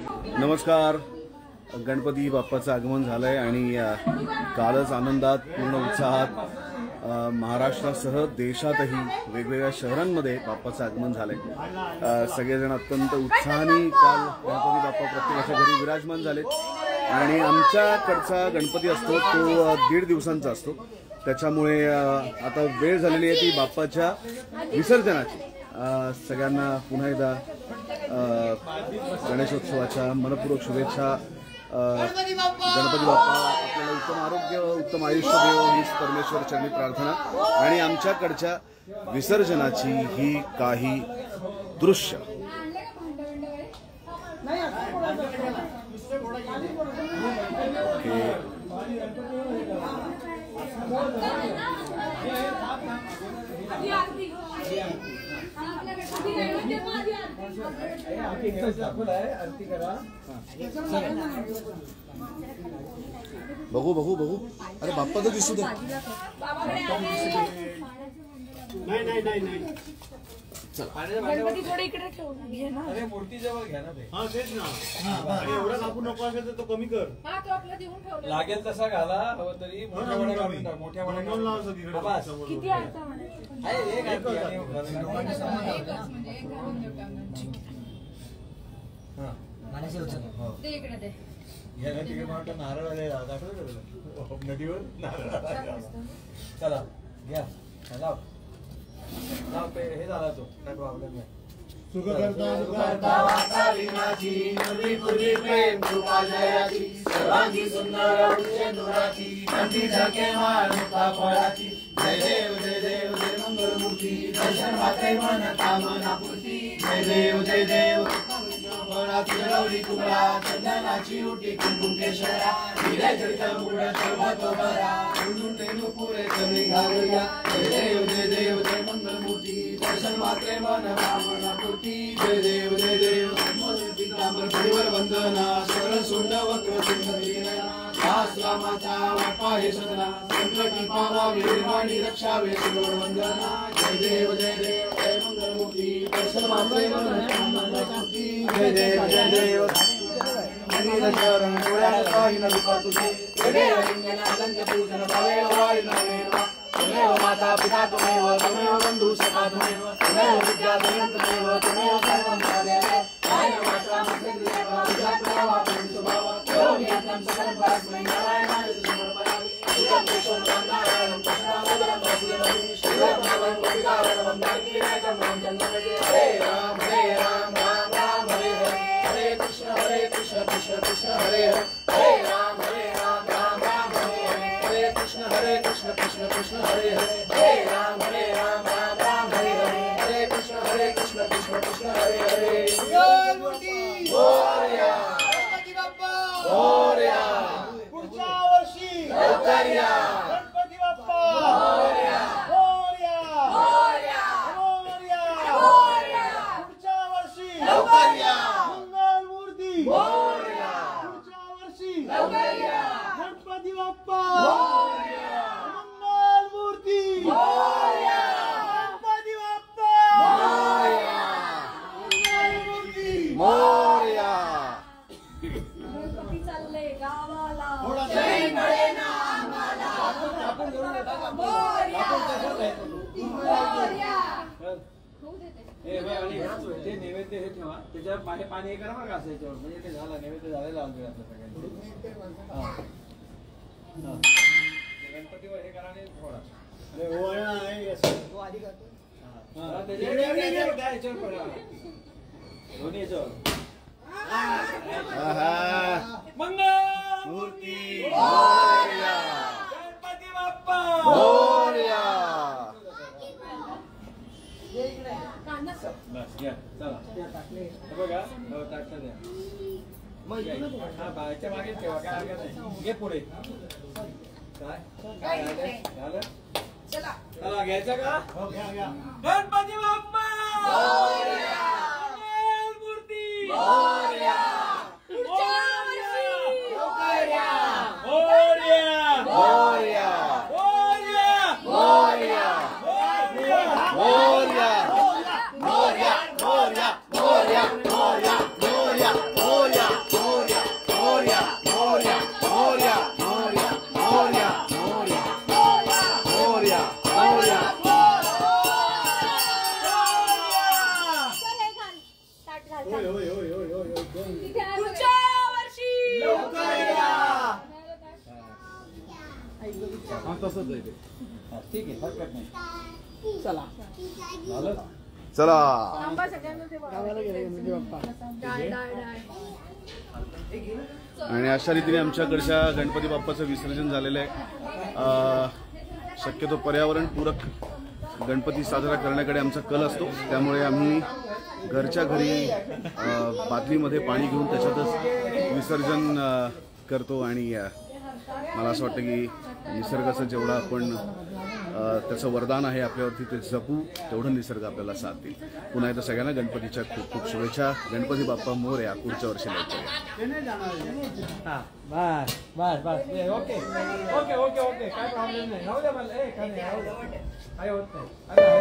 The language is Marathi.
नमस्कार. गणपती बाप्पाचं आगमन झालंय आणि कालच आनंदात पूर्ण उत्साहात महाराष्ट्रासह देशातही वेगवेगळ्या शहरांमध्ये बाप्पाचं आगमन झालंय. सगळेजण अत्यंत उत्साहाने काल गणपती बाप्पा प्रत्येकाच्या घरी विराजमान झाले आणि आमच्याकडचा गणपती असतो तो 1.5 दिवसांचा असतो. त्याच्यामुळे आता वेळ झालेली आहे ती बाप्पाच्या विसर्जनाची. सगळ्यांना पुन्हा एकदा गणेशोत्सवाच्या मनपूर्वक शुभेच्छा. गणपती बाप्पा आपल्याला उत्तम आरोग्य उत्तम आयुष्य देव हीच परमेश्वर चरणी प्रार्थना. आणि आमच्याकडच्या विसर्जनाची ही काही दृश्य. बघू बघू बघू. अरे बाप्पा तर दिसू दे. नाही गणपती थोडे इकडे ठेव ना. अरे मूर्ती जवळ घ्या ना. हा तेच ना. आणि एवढा कापू नको असेल तर तो कमी कर. हा तो आपला देऊन ठेवला लागेल तसा घाला. हवं तरी मोठ्या वड्या काढून टाक. मोठ्या वड्या काढून लाव सगळीकडे. किती आहे म्हणायचं. आहे एक आणि म्हणजे एक घालून देऊ टाकणार. हां गाण्याचे उचल ते इकडे दे. याला तिकडे म्हणतो नारळ आले दाखव नदीवर नारळ. चला घ्या लाव लाव पे हे झाला तो काय प्रॉब्लेम नाही. सुख करता वाचा विनाची नदी पुरी प्रेम कृपा जयाची सर्वांची सुंदर उच्च नुराची कंठी झके मानुता फळाची. जय देव जय मंगल मूर्ती दर्शन मात्रे मन कामना पूर्ती. जय देव फळाची गौरी तुकडा चंदनाची उटी कुंकुम केशरा हिरे जडित मुळ सर्वतो बरा उंडून रेणू पुरे चरणी घालूया. जय देव जय मंगल मूर्ती दर्शन मात्रे मन कामना पूर्ती. जय देव पितांबर परिवर वंदना सरळ सोंड वक्र सुंदर दास रामाचा वापा हे सदना संकटी पावावे निर्वाणी रक्षावे सुंदर वंदना. जय देव जय मंगल मूर्ती दर्शन मात्रे मन कामना पूर्ती. जय देव हरी शरण डोळ्याला काही न दुखा तुझे वेळे लिंगना लंक पूजन भावे वाई नवे. तुमेव माता पिता तुमेव तुमेव बंधू सखा तुमेव तुमेव विद्या तुमेव तुमेव सर्वं देव. काय वाचा मसेदेव तुझ्या प्रभावा स्वभाव योग्यत्वं सकलं परस्मै नारायणाय समर्पयामि. शिवं विष्णुं नारायणं कृष्णं वासुदेवं शिवं नामं गोपिकावरं वन्दामि नायकं मङ्गलं. हरे राम राम राम हरे हरे हरे कृष्ण कृष्ण कृष्ण हरे हरे हरे राम राम हरे हरे हरे कृष्ण कृष्ण कृष्ण हरे हरे हरे राम राम हरे हरे हरे कृष्ण कृष्ण हरे हरे. मोरया गणपती बाप्पा मोरया. पुढच्या वर्षी लवकर या गणपती बाप्पा मोरया मोरया मोरया मोरया. पुढच्या वर्षी लवकर या मंगल मूर्ती मोरया. पुढच्या वर्षी लवकर या गणपती बाप्पा मोरया मंगल मूर्ती मोरया. गणपती बाप्पा मोरया मंगल मूर्ती मोरया. गणपती चालले गावाला. जय मिळेना आम्हाला. मोरया मोरया. होऊ दे ते. ते नैवेद्य हे ठेवा त्याच्या मागे पाणी हे करा बरं का असं याच्यावर म्हणजे ते झालं नैवेद्य झालेला आपल्या सगळ्यांनी. गणपतीवर हे करा आणि थोडा दोन्ही याच्यावर मंगल मूर्ती मोरया. गणपती बाप्पा मोरया. बस घ्या चला बघा टाकता द्या. हा बाहेरच्या मागे ठेवा काय हरकत नाही. घे पुढे काय काय झालं चला चला घ्यायचं का. गणपती बाप्पा मूर्ती Morya. Moria, Moria, Moria, Moria, Moria, Moria. तसंच आहे ते. हा, ठीक आहे, हरकत नाही. चला झालं? चला आंबा सगळ्यांना ते गावाला गेले गणपती बाप्पा डाय डाय डाय आणि अशा रीतीने आमच्याकडच्या गणपती बाप्पाचं विसर्जन झालेलं आहे. शक्यतो पर्यावरणपूरक गणपती साजरा करण्याकडे आमचा कल असतो, त्यामुळे आम्ही घरच्या घरी बादलीमध्ये पाणी घेऊन त्याच्यातच विसर्जन करतो. आणि मला असं वाटतं की निसर्गाचं जेवढं आपण त्याचं वरदान आहे आपल्यावरती ते जपू, तेवढं निसर्ग आपल्याला साथ देईल. पुन्हा एकदा सगळ्यांना गणपतीच्या खूप खूप शुभेच्छा. गणपती बाप्पा मोरया. पुढच्या वर्षी लवकर. हा, बस बस बस ओके ओके ओके ओके काय प्रॉब्लेम नाही. राहू द्या मला. काय होत नाही.